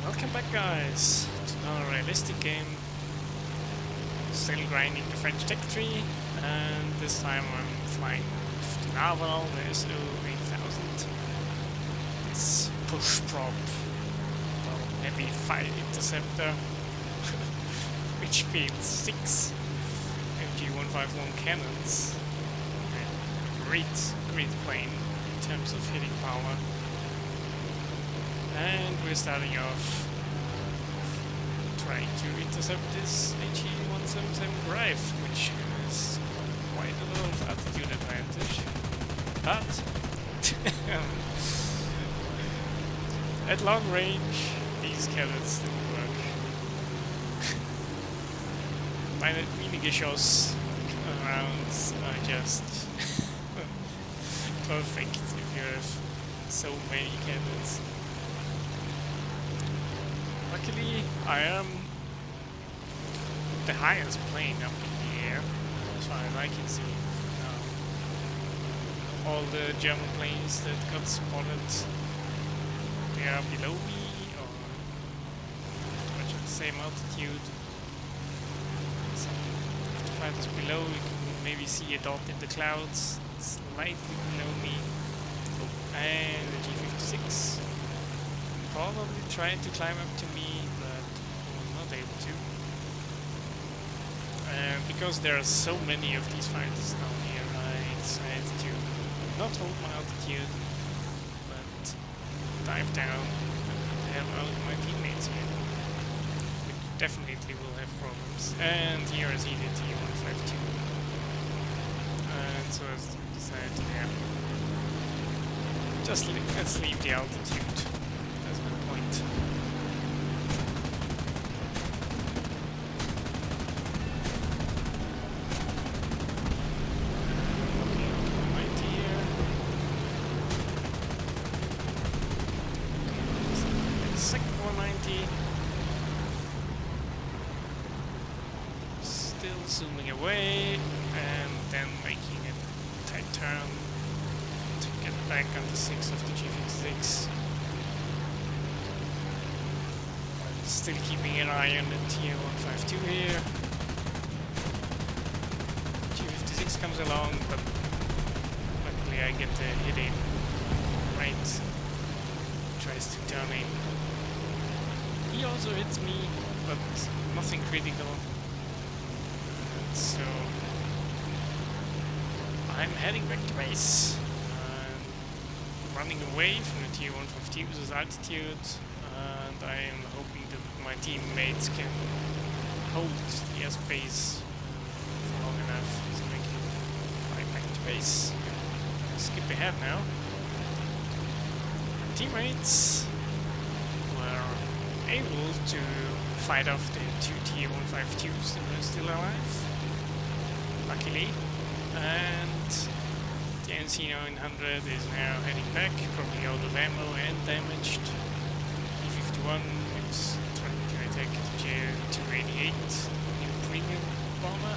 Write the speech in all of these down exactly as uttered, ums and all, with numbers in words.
Welcome back, guys, to another realistic game. Still grinding the French tech tree, and this time I'm flying with the Narval, the S O eight thousand. This push prop, well, heavy fight interceptor, which fields six M G one fifty-one cannons. And a great, great plane in terms of hitting power. And we're starting off trying to intercept this H E one seventy-seven Drive, which is quite a lot of altitude advantage. But at long range, these cannons didn't work. My mini-geschoss rounds are just perfect if you have so many cannons. Luckily, I am the highest plane up in the air, as far as I can see from now. All the German planes that got spotted, they are below me, or pretty much at the same altitude. So, if the fighters below, you can maybe see a dot in the clouds, slightly below me. Oh, and the G fifty-six. Probably trying to climb up to me, but was not able to. Uh, because there are so many of these fighters down here, I decided to not hold my altitude, but dive down and help out my teammates here. Which definitely will have problems. And here is the T one fifty-two. And so I decided to, yeah, just leave, let's leave the altitude. Point. Okay, right here. Okay, second one ninety. Still zooming away and then making a tight turn to get back on the six of the G fifty-six. Still keeping an eye on the T one fifty-two here. G fifty-six comes along, but luckily I get the hit in right. Tries to turn in. He also hits me, but nothing critical. And so I'm heading back to base. I'm running away from the T one fifty-two's altitude. And I am hoping that my teammates can hold the airspace for long enough so I can fly back to base. Skip ahead now. Teammates were able to fight off the two T one fifty-twos that were still alive, luckily. And the N C nine hundred is now heading back, probably out of ammo and damaged. One is trying to attack the J two eighty-eight, new premium bomber.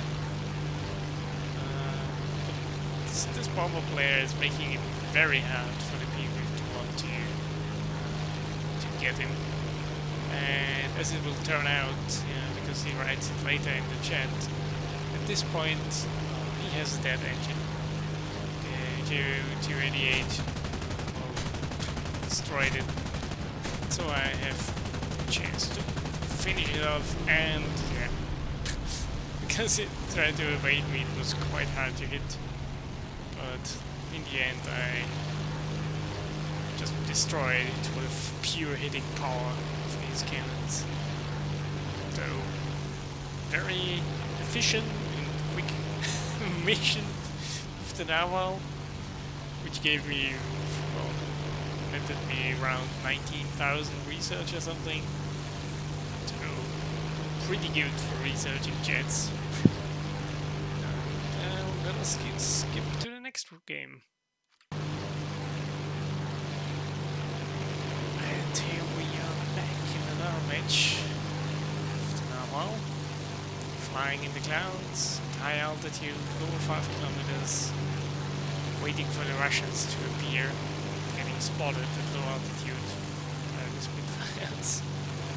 Uh, this, this bomber player is making it very hard for the P fifty-one to to get him. And as it will turn out, yeah, because he writes it later in the chat, at this point uh, he has a dead engine. The J two eighty-eight well, destroyed it. So I have a chance to finish it off, and yeah, because it tried to evade me, it was quite hard to hit. But in the end, I just destroyed it with pure hitting power of these cannons. So very efficient and quick mission with the Narval, which gave me, well, netted me around nineteen thousand research or something. So pretty good for researching jets. And uh, we're gonna skip, skip to the next game. And here we are back in another match with the Narval. Flying in the clouds, at high altitude, over five kilometers, waiting for the Russians to appear. Spotted at low altitude by the Spitfires.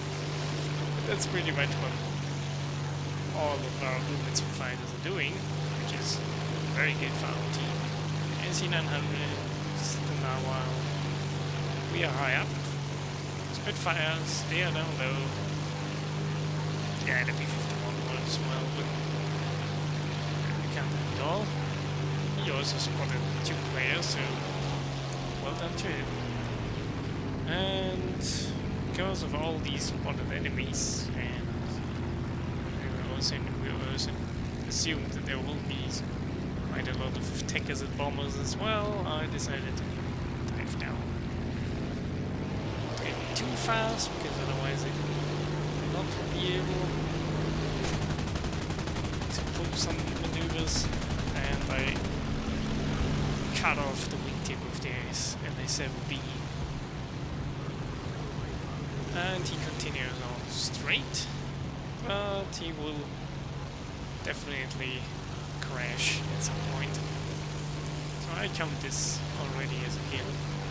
that's pretty much what all of our movements fighters are doing, which is very good for our team. S E nine hundred, the Narval, we are high up. Spitfires, they are down low. Yeah, the B fifty-one was as well, but we can't have it all. He also spotted two players, so well done to him. And because of all these spotted enemies, and we also, we also assumed that there will be quite a lot of techers and bombers as well, I decided to dive down. Not getting too fast, because otherwise I will not be able to pull some maneuvers, and I cut off the wingtip of the N A seven B. And he continues on straight, but he will definitely crash at some point. So I count this already as a kill.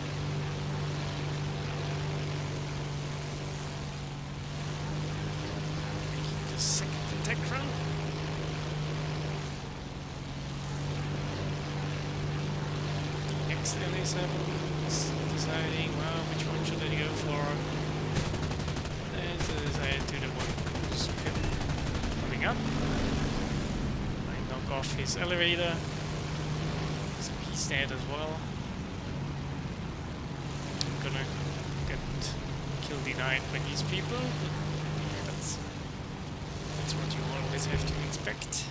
Making the second attack run. The X N A seven is deciding, well, which one should I go for? And so decided to the one who's coming up. I knock off his elevator, so he's dead as well. I'm gonna get kill denied by these people, but yeah, that's that's what you always have to expect.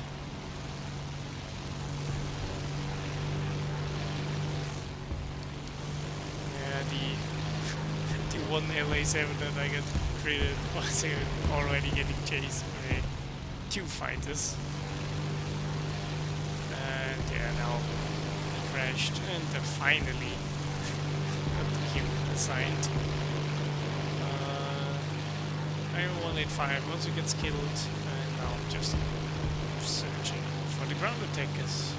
Yeah, the the one L A seven that I got created was already getting chased by two fighters. And yeah, now he crashed, and uh, finally got the kill assigned. Uh, Iron one eighty-five also gets killed, and now I'm just searching for the ground attackers.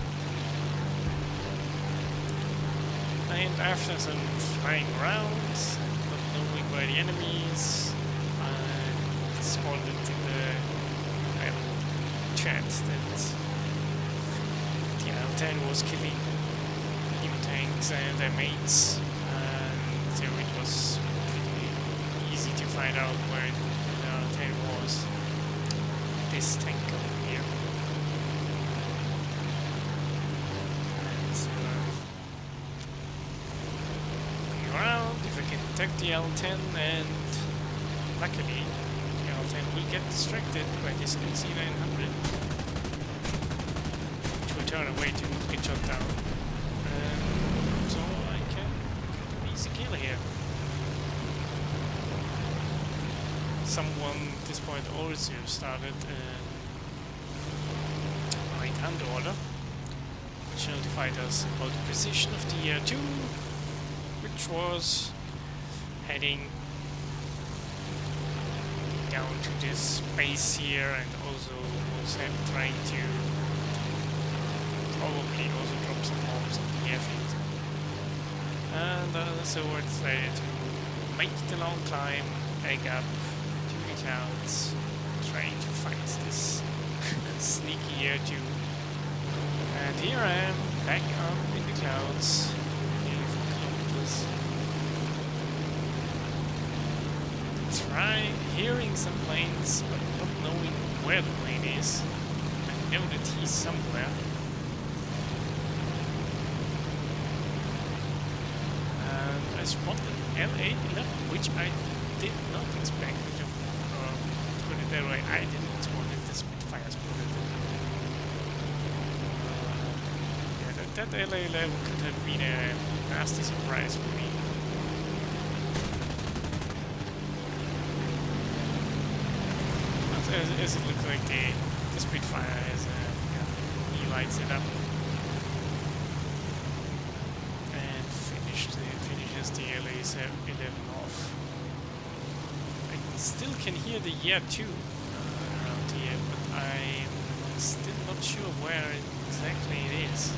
And after some flying around, not knowing where the enemies, I responded in the idle chat that the L ten was killing enemy tanks and their mates, and so it was pretty easy to find out where the L ten was. This tank over here. And so, around if I can attack the L ten, and luckily the L ten will get distracted by this N C nine hundred, which will turn away to get shot down, and so I can get an easy kill here. Someone at this point also started a right hand order, which notified us about the position of the year two, which was heading down to this base here, and also was trying to probably also drop some bombs on the airfield. And uh, so I decided to make the long climb back up to the clouds, trying to fight this sneaky air two. And here I am, back up in the clouds. Try hearing some planes, but not knowing where the plane is. I know that he's somewhere. And I spotted L eight eleven, which I did not expect. Or put it that way, I didn't spot it. The Spitfire spotted it. Uh, yeah, that, that L eight eleven could have been a nasty surprise for me. As, as it looks like the, the Spitfire has, uh, yeah, he lights it up and finished the, finishes the L A eleven off. I still can hear the year two uh, around here, but I'm still not sure where exactly it is.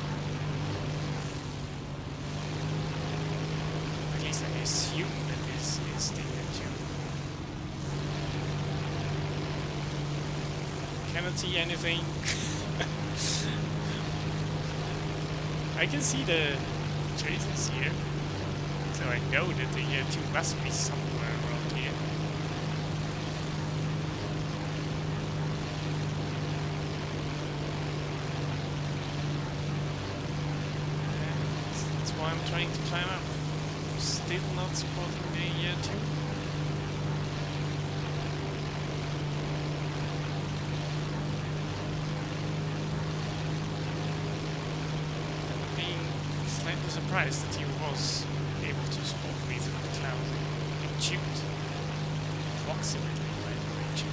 At least I assume that this is the year two. cannot see anything. I can see the traces here, so I know that the year two must be somewhere around here. And that's why I'm trying to climb up. Still not spotting the year two. Surprised that he was able to spot me through the cloud and shoot approximately my direction.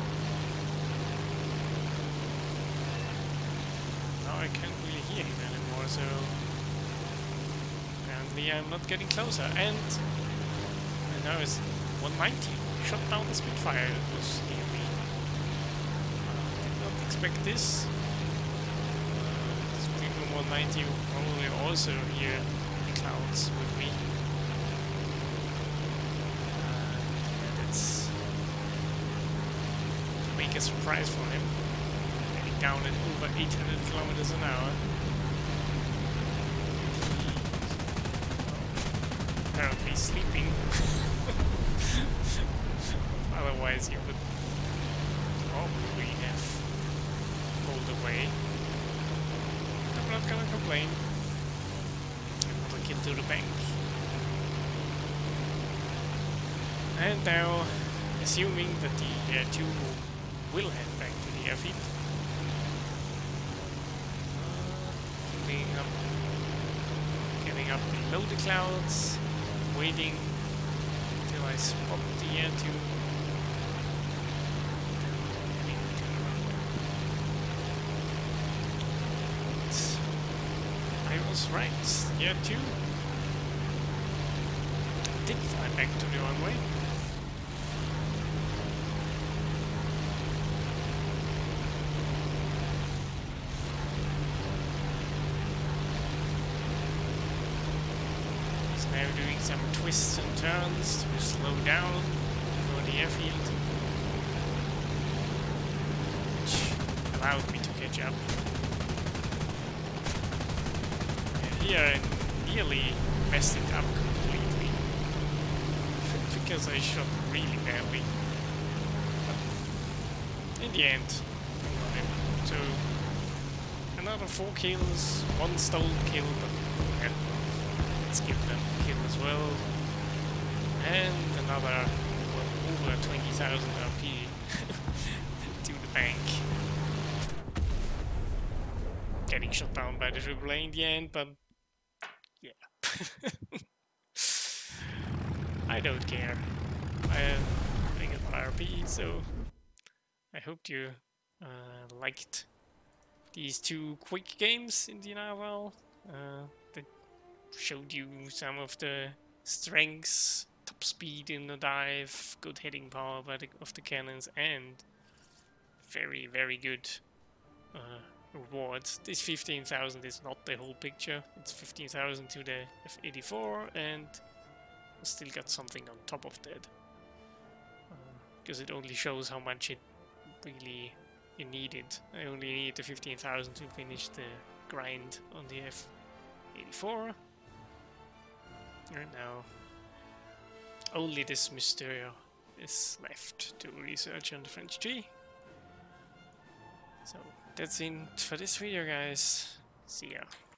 Now I can't really hear him anymore, so apparently I'm not getting closer. And, and now it's one ninety. Shot down the Spitfire that was near me. Uh, did not expect this. one ninety will probably also hear the clouds with me. Uh, yeah, that's to make a surprise for him. Heading down at over eight hundred kilometers an hour. Apparently sleeping. Otherwise, you would probably have pulled away. I'm not gonna complain. Another kill to the bank. And now, assuming that the air two will head back to the airfield. Uh, getting up, getting up below the clouds, waiting until I spot the air two. Right, yeah, two. Did fly back to the runway. He's now doing some twists and turns to slow down for the airfield, which allowed me to catch up. Here I nearly messed it up completely because I shot really badly. But in the end, I got him. So another four kills, one stolen kill, but yeah, let's give them a kill as well. And another well, over twenty thousand R P to the bank. Getting shot down by the triple A in the end, but yeah. I don't care. I have I got my R P, so I hope you uh, liked these two quick games in the Narval uh, that showed you some of the strengths, top speed in the dive, good hitting power by the, of the cannons, and very, very good uh, rewards. This fifteen thousand is not the whole picture. It's fifteen thousand to the F eighty-four, and still got something on top of that. Because uh, it only shows how much it really you needed. I only need the fifteen thousand to finish the grind on the F eighty-four. And now only this Mysterio is left to research on the French tree. So that's it for this video, guys. See ya.